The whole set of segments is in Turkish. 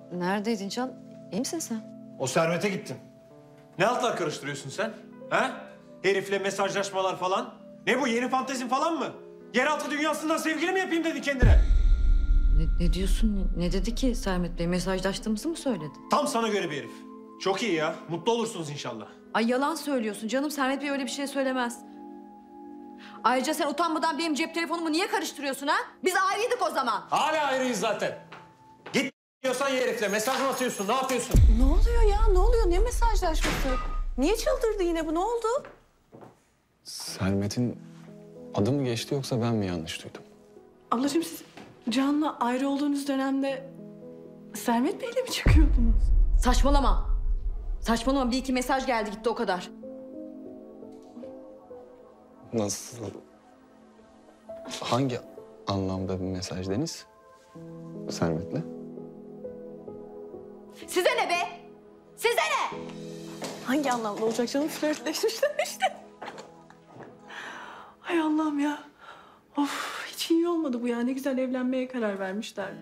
Neredeydin Can? İyi misin sen? O Servet'e gittim. Ne altlar karıştırıyorsun sen? Ha? Herifle mesajlaşmalar falan. Ne bu, yeni fantezin falan mı? Yeraltı dünyasından sevgili mi yapayım dedin kendine? Ne diyorsun? Ne dedi ki Sermet Bey? Mesajlaştığımızı mı söyledi? Tam sana göre bir herif. Çok iyi ya. Mutlu olursunuz inşallah. Ay yalan söylüyorsun canım. Sermet Bey öyle bir şey söylemez. Ayrıca sen utanmadan benim cep telefonumu niye karıştırıyorsun ha? Biz ayrıydık o zaman. Hala ayrıyız zaten. Git diyorsan ya herifle. Mesaj mı atıyorsun? Ne yapıyorsun? Ne oluyor ya? Ne oluyor? Ne mesajlaşması? Niye çıldırdı yine bu? Ne oldu? Sermet'in adı mı geçti yoksa ben mi yanlış duydum? Ablacığım siz Can'la ayrı olduğunuz dönemde Sermet Bey'le mi çıkıyordunuz? Saçmalama. Saçmalama. Bir iki mesaj geldi gitti o kadar. Nasıl? Hangi anlamda bir mesaj Deniz? Sermet'le? Size ne be? Size ne? Hangi anlamda olacak canım? Flörtleşmişler işte. Hay Allah'ım ya. Of hiç iyi olmadı bu ya. Ne güzel evlenmeye karar vermişler.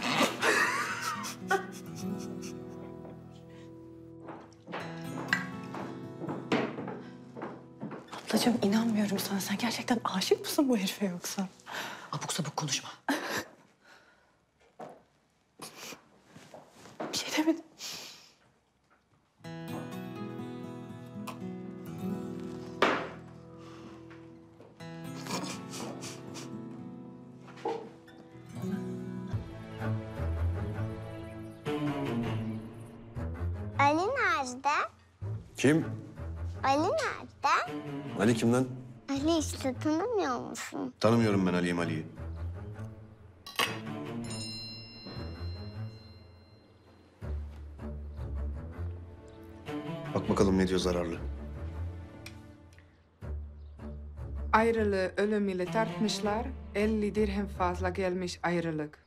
Ablacığım inanmıyorum sana. Sen gerçekten aşık mısın bu herife yoksa? Abuk sabuk konuşma. Bir şey demedim. Ali nerede? Kim? Ali nerede? Ali kim lan? Ali işte tanımıyor musun? Tanımıyorum ben Ali'yi. Bak bakalım ne diyor zararlı. Ayrılığı ölüm ile tartmışlar. 50 dirhem fazla gelmiş ayrılık.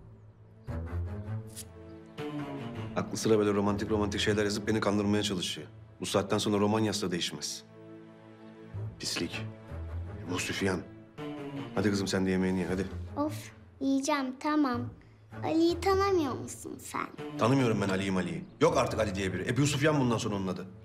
Aklı sıra böyle romantik şeyler yazıp beni kandırmaya çalışıyor. Bu saatten sonra roman yazsa değişmez. Pislik. Bu Süfyan. Hadi kızım sen de yemeğini ye hadi. Of yiyeceğim tamam. Ali'yi tanımıyor musun sen? Tanımıyorum ben Ali'yi. Yok artık Ali diye biri. Ebu Süfyan bundan sonra onun adı.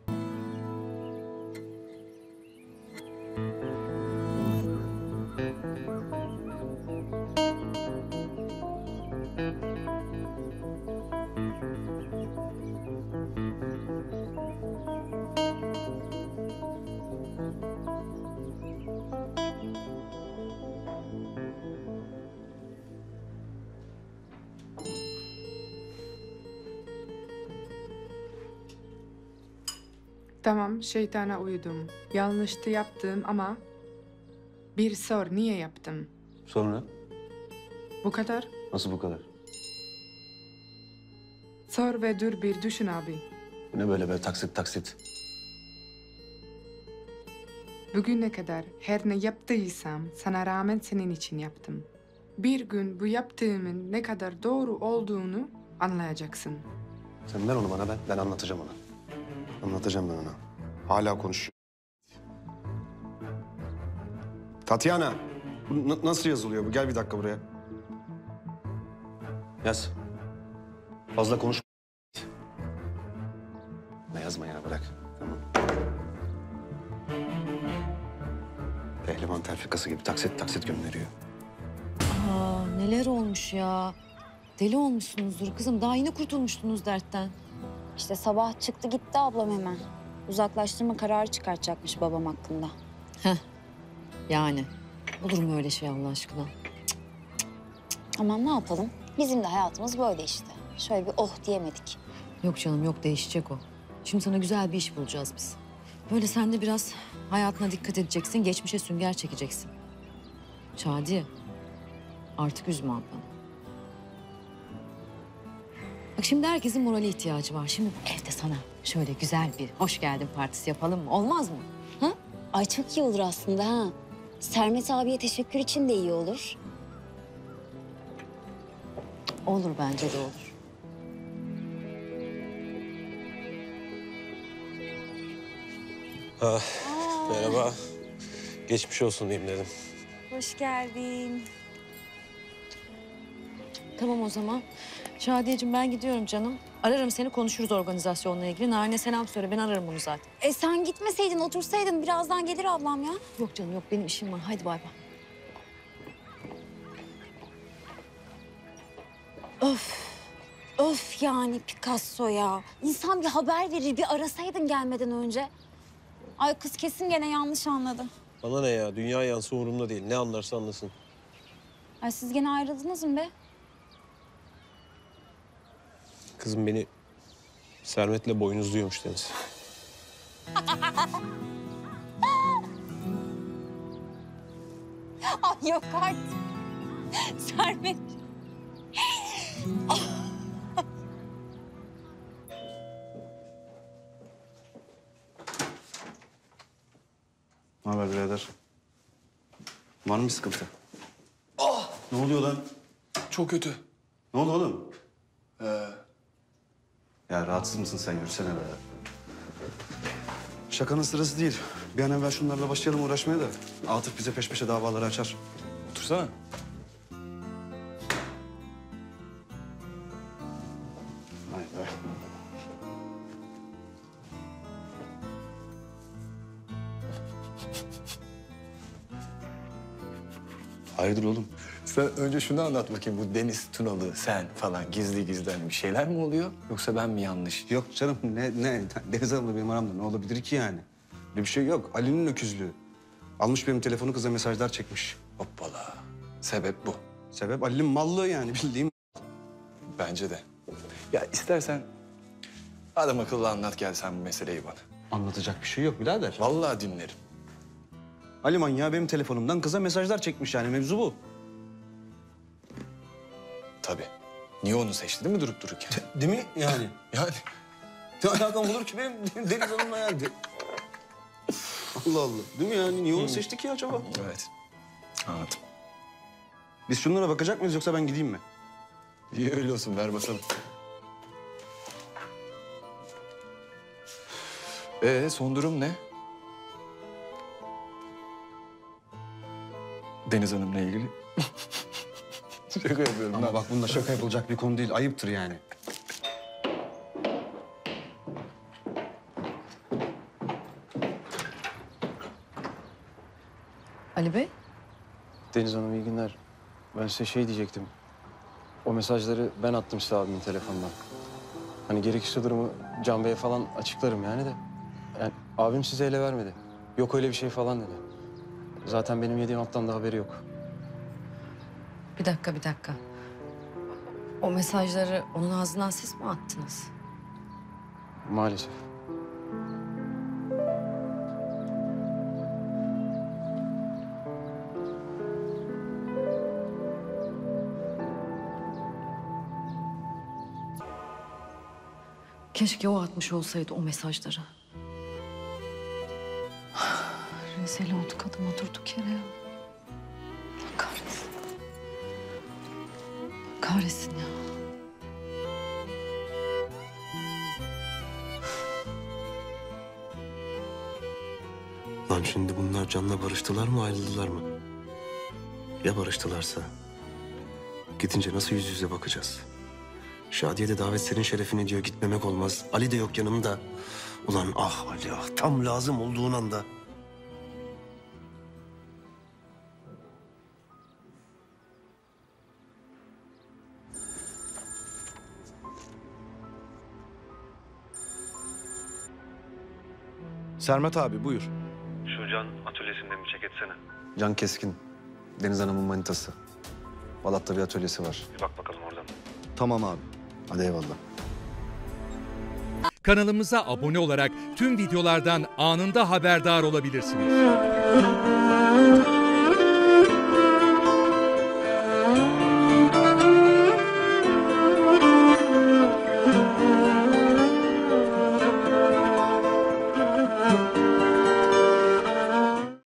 Tamam, şeytana uydum. Yanlıştı yaptım ama... Bir sor, niye yaptım? Sonra? Bu kadar. Nasıl bu kadar? Sor ve dur bir düşün abi. Bu ne böyle taksit? Bugüne kadar her ne yaptıysam sana rağmen senin için yaptım. Bir gün bu yaptığımın ne kadar doğru olduğunu anlayacaksın. Sen ver onu bana ben anlatacağım ona. Anlatacağım ben ona. Hala konuşuyor. Tatyana. Bu nasıl yazılıyor bu? Gel bir dakika buraya. Yaz. Fazla konuş. Ne yazma ya bırak. Tamam. Pehlivan terfikası gibi taksit gönderiyor. Aa, neler olmuş ya. Deli olmuşsunuzdur kızım. Daha yeni kurtulmuştunuz dertten. İşte sabah çıktı gitti ablam hemen. Uzaklaştırma kararı çıkartacakmış babam hakkında. Heh. Yani. Olur mu öyle şey Allah aşkına? Aman ne yapalım? Bizim de hayatımız böyle işte. Şöyle bir oh diyemedik. Yok canım yok, değişecek o. Şimdi sana güzel bir iş bulacağız biz. Böyle sen de biraz hayatına dikkat edeceksin. Geçmişe sünger çekeceksin. Şadiye. Artık üzme ablanı. Bak şimdi herkesin morale ihtiyacı var. Şimdi bu evde sana şöyle güzel bir hoş geldin partisi yapalım mı? Olmaz mı? Ha? Ay çok iyi olur aslında ha. Sermet abiye teşekkür için de iyi olur. Olur bence de olur. Merhaba. Geçmiş olsun diyeyim dedim. Hoş geldin. Tamam o zaman. Şadiyeciğim ben gidiyorum canım. Ararım seni, konuşuruz organizasyonla ilgili. Narin'e selam söyle, ben ararım onu zaten. Sen gitmeseydin, otursaydın. Birazdan gelir ablam ya. Yok canım yok, benim işim var. Haydi bay bay. Öf yani Picasso ya. İnsan bir haber verir, bir arasaydın gelmeden önce. Ay kız kesin gene yanlış anladı. Bana ne ya? Dünya yansı umurumda değil. Ne anlarsa anlasın. Ay siz gene ayrıldınız mı be? Kızım beni Sermet'le boynuzluyormuş Deniz. Ay yok artık. Sermet. Ne haber birader? Var mı bir sıkıntı? Ne oluyor lan? Çok kötü. Ne oldu oğlum? Ya rahatsız mısın sen? Yürüsene be. Şakanın sırası değil. Bir an evvel şunlarla başlayalım uğraşmaya da. Atıf bize peş peşe davaları açar. Otursana. Vay be. Hayırdır oğlum? Sen önce şunu anlat bakayım. Bu Deniz Tunalı, sen falan gizli gizlen bir şeyler mi oluyor? Yoksa ben mi yanlış? Yok canım ne Deniz Hanım'la benim aramda ne olabilir ki yani? Öyle bir şey yok. Ali'nin öküzlüğü. Almış benim telefonu, kıza mesajlar çekmiş. Hoppala. Sebep bu. Sebep Ali'nin mallığı yani bildiğim. Bence de. Ya istersen adam akıllı anlat gel sen bu meseleyi bana. Anlatacak bir şey yok birader. Vallahi dinlerim. Ali manyağı benim telefonumdan kıza mesajlar çekmiş yani mevzu bu. Tabii. Niye onu seçti değil mi durup dururken? Değil mi yani? Yani Ne alakam olur ki benim Deniz Hanım'la yani? Allah Allah. Değil mi yani? Niye onu seçtik ki acaba? evet. Anladım. Biz şunlara bakacak mıyız yoksa ben gideyim mi? İyi öyle olsun ver basalım. Son durum ne? Deniz Hanım'la ilgili. Şaka yapıyorum. Ama bak bunda şaka yapılacak bir konu değil. Ayıptır yani. Ali Bey, Deniz Hanım iyi günler. Ben size şey diyecektim. O mesajları ben attım size abimin telefonundan. Hani gerekirse durumu Can Bey'e falan açıklarım yani de. Yani abim size ele vermedi. Yok öyle bir şey falan dedi. Zaten benim yediğim alttan da haberi yok. bir dakika. O mesajları onun ağzından siz mi attınız? Maalesef. Keşke o atmış olsaydı o mesajları. Rezil olduk adama durduk yere ya. Allah kahretsin. Kahretsin ya. Lan şimdi bunlar Can'la barıştılar mı ayrıldılar mı? Ya barıştılarsa? Gidince nasıl yüz yüze bakacağız? Şadiye de davet senin şerefine diyor, gitmemek olmaz. Ali de yok yanımda. Ulan ah Ali ah, tam lazım olduğun anda. Sermet abi buyur. Şu Can atölyesinden bir çek etsene. Can Keskin, Deniz Hanım'ın manitası. Balat'ta bir atölyesi var. Bir bak bakalım oradan. Tamam abi. Hadi eyvallah. Kanalımıza abone olarak tüm videolardan anında haberdar olabilirsiniz.